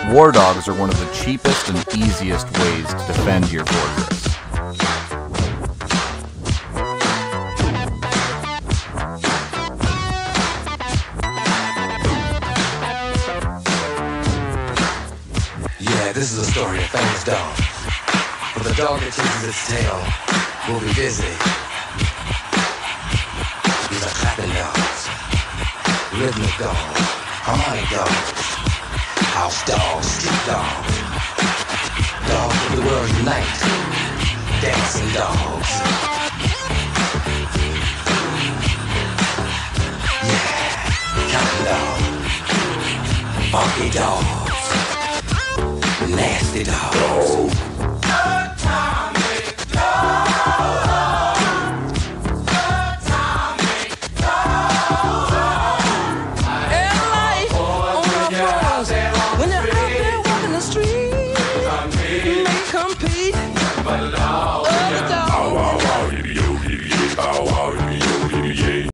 War dogs are one of the cheapest and easiest ways to defend your fortress. Yeah, this is a story of famous dog. But the dog that chases its tail will be busy. These are clapping dogs, rhythmic dogs, harmonic dogs, house dogs, street dogs, dogs of the world unite, dancing dogs. Yeah, counting dogs, funky dogs, nasty dogs. When you're out there walking the street, they compete.